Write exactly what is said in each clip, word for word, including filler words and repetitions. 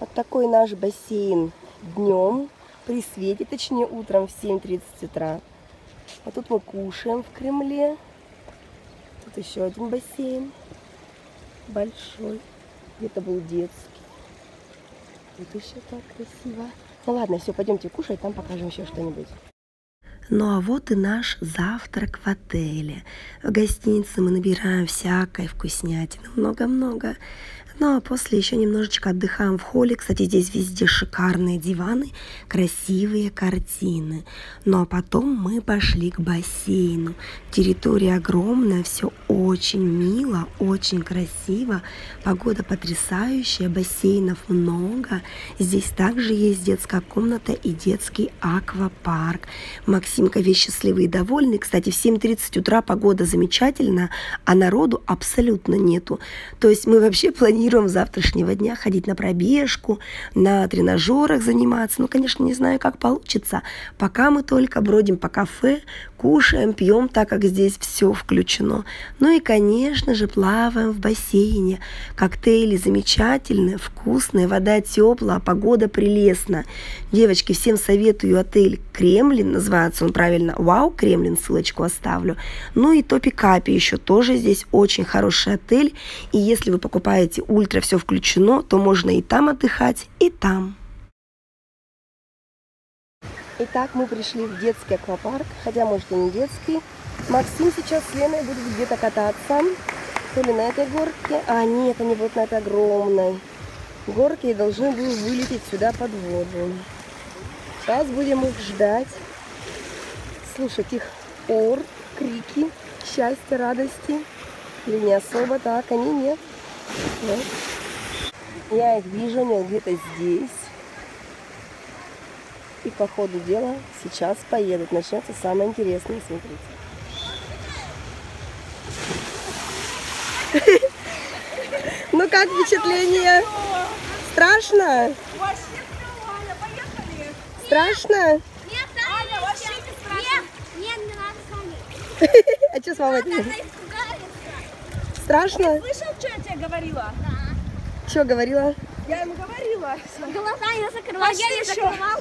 Вот такой наш бассейн днем, при свете, точнее утром в семь тридцать утра. А тут мы кушаем в Кремле. Тут еще один бассейн. Большой. Где-то был детский. Тут еще так красиво. Ну ладно, все, пойдемте кушать, там покажем еще что-нибудь. Ну а вот и наш завтрак в отеле. В гостинице мы набираем всякой вкуснятины, много-много. Ну а после еще немножечко отдыхаем в холле. Кстати, здесь везде шикарные диваны, красивые картины. Ну а потом мы пошли к бассейну. Территория огромная, все очень мило, очень красиво. Погода потрясающая, бассейнов много. Здесь также есть детская комната и детский аквапарк. Максимка весь счастливый и довольный. Кстати, в семь тридцать утра погода замечательная, а народу абсолютно нету. То есть мы вообще планируем с завтрашнего дня ходить на пробежку, на тренажерах заниматься. Ну, конечно, не знаю, как получится. Пока мы только бродим по кафе, кушаем, пьем, так как здесь все включено. Ну и, конечно же, плаваем в бассейне. Коктейли замечательные, вкусные, вода теплая, погода прелестная. Девочки, всем советую отель Кремлин, называется он правильно, Вау Кремлин, ссылочку оставлю. Ну и Топи Капи еще тоже здесь очень хороший отель. И если вы покупаете ультра, все включено, то можно и там отдыхать, и там. Итак, мы пришли в детский аквапарк, хотя, может, и не детский. Максим сейчас с Леной будут где-то кататься, то ли на этой горке, а нет, они будут на этой огромной горке и должны будут вылететь сюда под воду. Сейчас будем их ждать, слушать их ор, крики, счастья, радости, или не особо, так, они нет. Вот. Я их вижу, они где-то здесь. И по ходу дела сейчас поедут. Начнется самое интересное, смотрите. Ну как впечатление? Страшно? Страшно? Нет, Аня, вообще не страшно. Нет, не надо с вами. А что с мамой? Страшно? Ты слышал, что я тебе говорила? Да. Что говорила? Я ему говорила. Глаза я закрывала, Пошли я не еще. закрывал.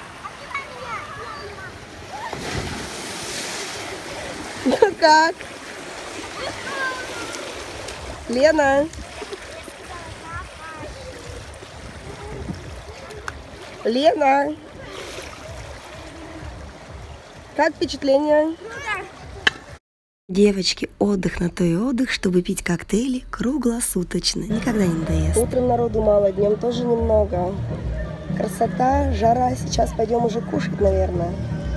Ну как? Лена? Лена? Как впечатление? Девочки, отдых на то и отдых, чтобы пить коктейли круглосуточно. Никогда не надоест. Утром народу мало, днем тоже немного. Красота, жара. Сейчас пойдем уже кушать, наверное.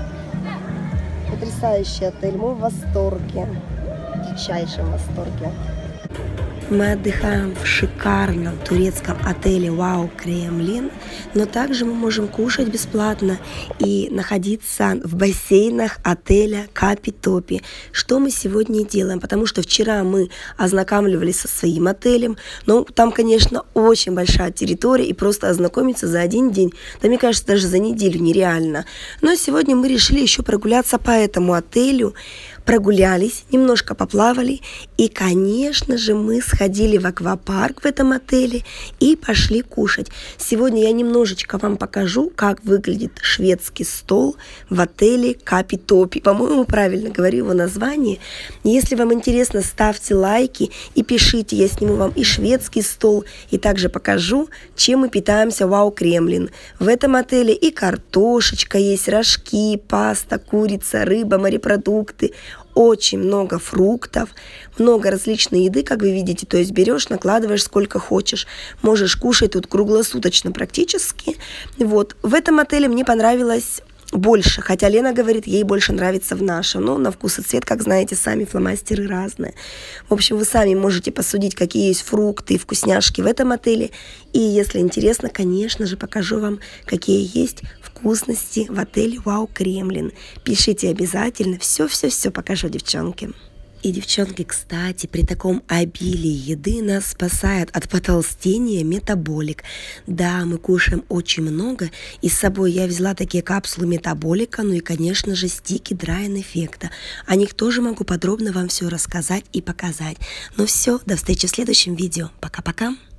Потрясающий отель. Мы в восторге. В дичайшем восторге. Мы отдыхаем в шикарном турецком отеле Вау Кремлин, но также мы можем кушать бесплатно и находиться в бассейнах отеля Капи Топи. Что мы сегодня делаем? Потому что вчера мы ознакомливались со своим отелем, но там, конечно, очень большая территория, и просто ознакомиться за один день, да, мне кажется, даже за неделю нереально. Но сегодня мы решили еще прогуляться по этому отелю. Прогулялись, немножко поплавали, и, конечно же, мы сходили в аквапарк в этом отеле и пошли кушать. Сегодня я немножечко вам покажу, как выглядит шведский стол в отеле Капи Топи. По-моему, правильно говорю его название. Если вам интересно, ставьте лайки и пишите, я сниму вам и шведский стол, и также покажу, чем мы питаемся в Вау Кремлин. В этом отеле и картошечка есть, рожки, паста, курица, рыба, морепродукты. Очень много фруктов, много различной еды, как вы видите. То есть берешь, накладываешь сколько хочешь. Можешь кушать тут круглосуточно практически. Вот. В этом отеле мне понравилось больше. Хотя Лена говорит, ей больше нравится в нашем. Но на вкус и цвет, как знаете, сами фломастеры разные. В общем, вы сами можете посудить, какие есть фрукты и вкусняшки в этом отеле. И если интересно, конечно же, покажу вам, какие есть вкусности в отеле Вау Кремлин. Пишите обязательно. Все-все-все покажу, девчонки. И, девчонки, кстати, при таком обилии еды нас спасает от потолстения метаболик. Да, мы кушаем очень много, и с собой я взяла такие капсулы метаболика, ну и, конечно же, стики Drying эффекта. О них тоже могу подробно вам все рассказать и показать. Ну все, до встречи в следующем видео. Пока-пока.